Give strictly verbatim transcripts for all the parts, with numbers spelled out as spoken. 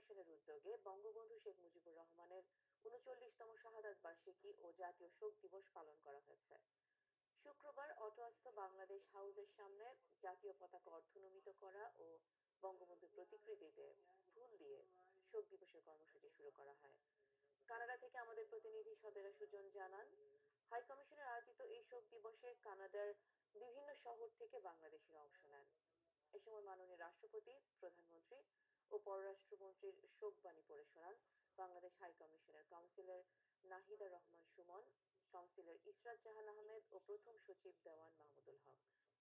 কমিশনের উদ্যোগে বঙ্গবন্ধু শেখ মুজিবুর রহমানের উনচল্লিশতম শাহাদাত বার্ষিকী ও জাতীয় শোক দিবস পালন করা হয়েছে। শুক্রবার অটোয়াস্থ বাংলাদেশ হাউসের সামনে জাতীয় পতাকা অর্ধনমিত করা ও বঙ্গবন্ধুর প্রতিকৃতিতে ফুল দিয়ে শোক দিবসের কর্মসূচি শুরু করা হয়। কানাডা থেকে আমাদের প্রতিনিধি সদেরা সুজন জানান, হাই কমিশনের আয়োজিত এই শোক দিবসে কানাডার বিভিন্ন শহর থেকে বাংলাদেশিরা অংশ নেন। এ সময় মাননীয় রাষ্ট্রপতি, প্রধানমন্ত্রী ও পররাষ্ট্রমন্ত্রীর শোকবাণী পড়ে শোনান Bangladesh high commission counsellor Nahida Rahman Suman, counsellor Ishrat Jahan Ahmed ও প্রথম সচিব দেওয়ান মাহমুদুল হক।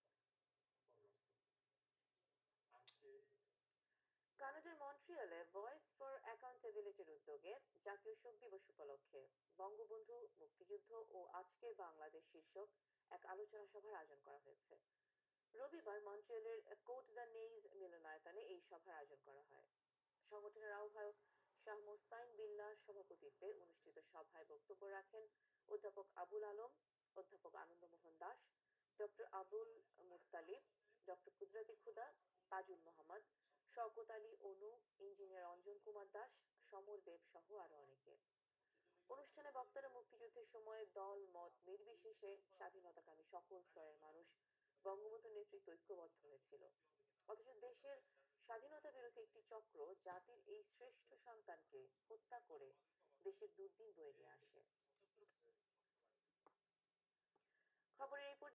কানাডার মন্ট্রিয়ালে ভয়েস ফর অ্যাকাউন্টেবিলিটির উদ্যোগে জাতীয় শোক দিবস উপলক্ষে বঙ্গবন্ধু, মুক্তিযুদ্ধ ও আজকের বাংলাদেশ শীর্ষক এক আলোচনা সভার আয়োজন করা হয়েছে। রবিবার মন্ট্রিয়ালের কোট দ্য নেইজ মিলনায়তনে এই সভার আয়োজন করা হয়। সংগঠনের আহ্বায়ক শাহ মোস্তাইন বিল্লাহর সভাপতিত্বে অনুষ্ঠিত সভায় বক্তব্য রাখেন অধ্যাপক আবুল আলম, অধ্যাপক Anandamohan Das, doctor Abul Muttalib, doctor Kudrati Khuda, Tajul Mohammad, Shawkat Ali Anu, engineer Anjan Kumar Das, Samar Deb সহ আরো অনেকে। অনুষ্ঠানে বক্তারা মুক্তিযুদ্ধের সময় দল মত নির্বিশেষে স্বাধীনতাকামী সকল স্তরের মানুষ বঙ্গবন্ধুর নেতৃত্বে ঐক্যবদ্ধ হয়েছিল, অথচ দেশের স্বাধীনতা বিরোধী একটি চক্র জাতির এই শ্রেষ্ঠ সন্তানকে হত্যা করে দেশের দুর্দিন বয়ে নিয়ে আসে। খবরের এই